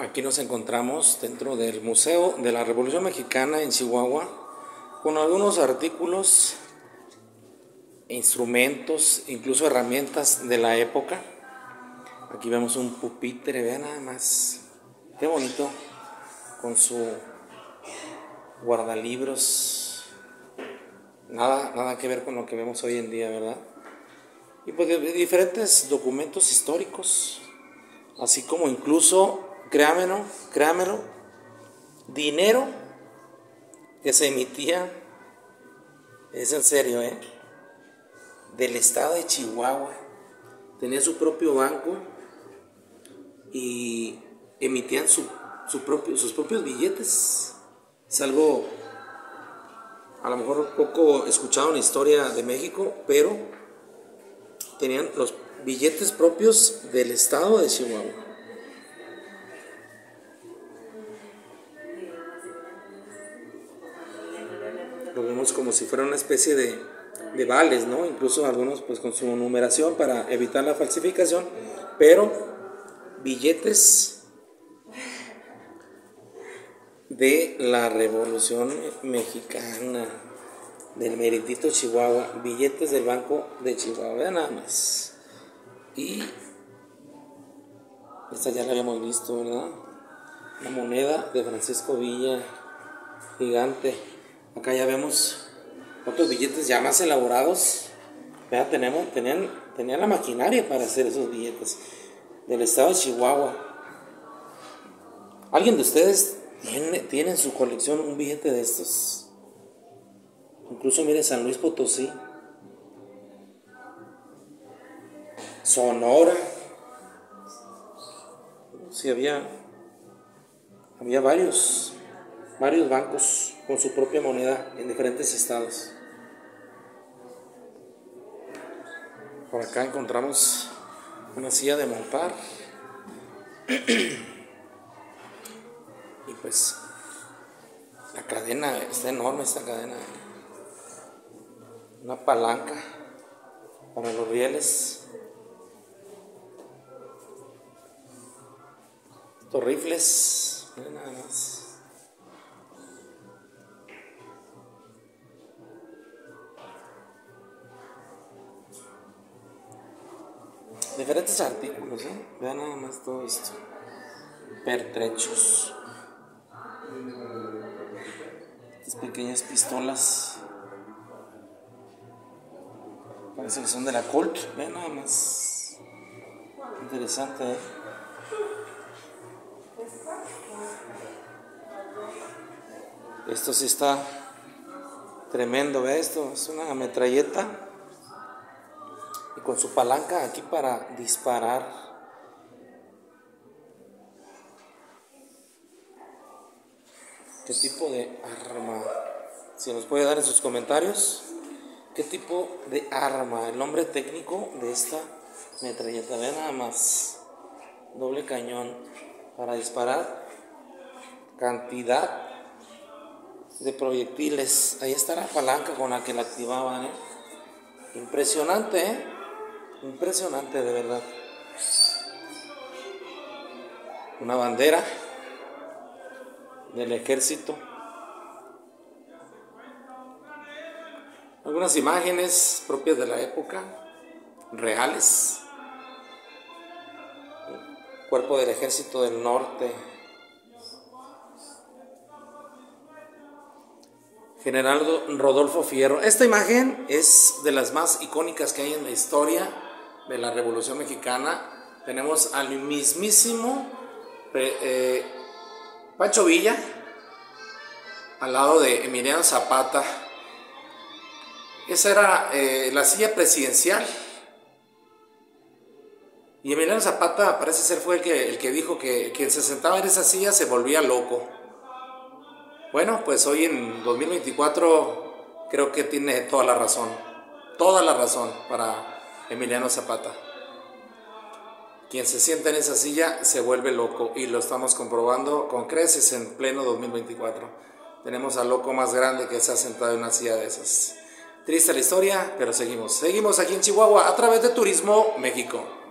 Aquí nos encontramos dentro del Museo de la Revolución Mexicana en Chihuahua con algunos artículos, instrumentos, incluso herramientas de la época. Aquí vemos un pupitre, vean nada más, qué bonito, con su guardalibros, nada que ver con lo que vemos hoy en día, ¿verdad? Y pues de diferentes documentos históricos, así como incluso, créamelo, dinero que se emitía, es en serio, del estado de Chihuahua. Tenía su propio banco y emitían sus propios billetes. Es algo a lo mejor poco escuchado en la historia de México, pero tenían los billetes propios del estado de Chihuahua. Lo vemos como si fuera una especie de vales, ¿no? Incluso algunos pues con su numeración para evitar la falsificación, pero billetes de la Revolución Mexicana, del meritito Chihuahua, billetes del Banco de Chihuahua, vean nada más. Y esta ya la habíamos visto, ¿verdad? La moneda de Francisco Villa, gigante. Acá ya vemos otros billetes ya más elaborados. Vean, tenían la maquinaria para hacer esos billetes del estado de Chihuahua. ¿Alguien de ustedes tiene en su colección un billete de estos? Incluso mire, San Luis Potosí, Sonora. Sí, había varios bancos con su propia moneda en diferentes estados. Por acá encontramos una silla de montar. Y pues la cadena, está enorme esta cadena. Una palanca para los rieles. Estos rifles, miren nada más. Diferentes artículos, vean nada más todo esto. Pertrechos. Estas pequeñas pistolas. Parece que son de la Colt. Vean nada más. Interesante, Esto sí está tremendo, ¿ve? Esto es una metralleta. Y con su palanca aquí para disparar. ¿Qué tipo de arma? Si nos puede dar en sus comentarios, ¿qué tipo de arma? El nombre técnico de esta metralleta. Vean nada más. Doble cañón para disparar cantidad de proyectiles. Ahí está la palanca con la que la activaban, Impresionante, Impresionante, de verdad. Una bandera del ejército. Algunas imágenes propias de la época, reales. Cuerpo del Ejército del Norte. General Rodolfo Fierro. Esta imagen es de las más icónicas que hay en la historia de la Revolución Mexicana. Tenemos al mismísimo Pancho Villa al lado de Emiliano Zapata. Esa era la silla presidencial. Y Emiliano Zapata parece ser fue el que dijo que quien se sentaba en esa silla se volvía loco. Bueno, pues hoy en 2024 creo que tiene toda la razón para Emiliano Zapata. Quien se sienta en esa silla se vuelve loco y lo estamos comprobando con creces en pleno 2024. Tenemos al loco más grande que se ha sentado en una silla de esas. Triste la historia, pero seguimos aquí en Chihuahua a través de Turismo México.